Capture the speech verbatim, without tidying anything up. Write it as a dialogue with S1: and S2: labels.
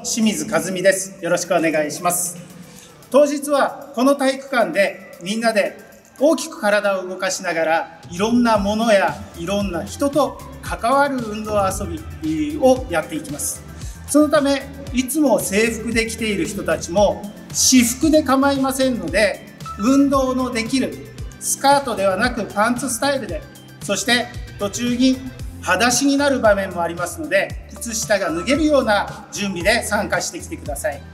S1: 清水和美です。よろしくお願いします。当日はこの体育館でみんなで大きく体を動かしながらいろんなものやいろんな人と関わる運動遊びをやっていきます。そのためいつも制服で来ている人たちも私服で構いませんので、運動のできるスカートではなくパンツスタイルで、そして途中に裸足になる場面もありますので、靴下が脱げるような準備で参加してきてください。